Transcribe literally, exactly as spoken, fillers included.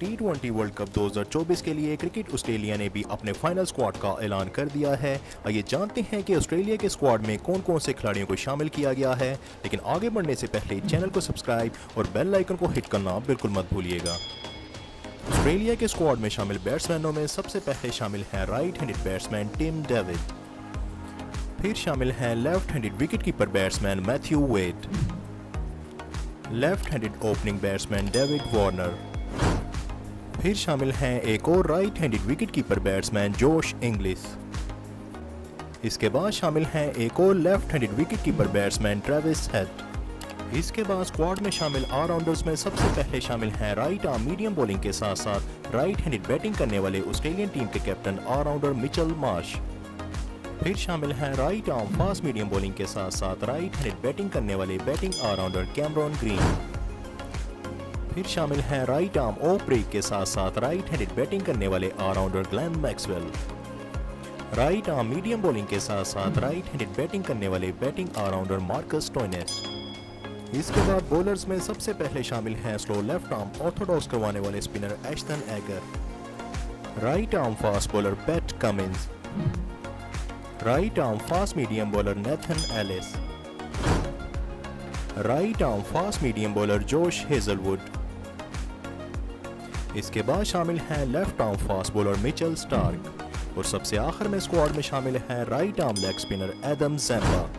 T twenty world cup दो हज़ार चौबीस के लिए क्रिकेट ऑस्ट्रेलिया ने भी अपने फाइनल स्क्वाड का ऐलान कर दिया है। आइए जानते हैं कि ऑस्ट्रेलिया के स्क्वाड में कौन कौन से खिलाड़ियों को शामिल किया गया है। लेकिन आगे बढ़ने से पहले चैनल को सब्सक्राइब और बेल आइकन को हिट करना बिल्कुल मत भूलिएगा। ऑस्ट्रेलिया के स्क्वाड में शामिल बैट्समैनों में सबसे पहले शामिल हैं right handed batsman Tim David, फिर शामिल हैं left handed wicketkeeper batsman Matthew Wade, left handed opening batsman David Warner, फिर शामिल हैं एक और right handed wicketkeeper batsman Josh Inglis. इसके बाद शामिल हैं एक और left handed wicketkeeper batsman Travis Head. इसके बाद स्क्वाड में शामिल ऑलराउंडर्स में सबसे पहले शामिल हैं राइट आर्म मीडियम बॉलिंग के साथ साथ राइट हैंडेड बैटिंग करने वाले ऑस्ट्रेलियन टीम के कैप्टन ऑलराउंडर मिचेल मार्श। फिर शामिल हैं right arm fast medium bowling के साथ साथ राइट हैंडेड बैटिंग करने वाले बैटिंग ऑलराउंडर कैमरॉन ग्रीन। फिर शामिल हैं राइट आर्म ऑफ ब्रेक के साथ साथ राइट हैंडेड बैटिंग करने वाले allrounder Glenn Maxwell. Right arm medium bowling के साथ साथ राइट हैंडेड बैटिंग करने वाले बैटिंग ऑलराउंडर मार्कस स्टोइनिस। इसके बाद बॉलर्स में सबसे पहले शामिल हैं स्लो लेफ्ट आर्म ऑर्थोडॉक्स करवाने वाले spinner Ashton Agar, right arm fast bowler Pat Cummins, right arm fast medium bowler Nathan Ellis, right arm fast medium bowler Josh Hazlewood. इसके बाद शामिल हैं left arm fast bowler Mitchell Starc और सबसे आखिर में स्क्वाड में शामिल हैं right arm leg spinner Adam ज़ैम्बा।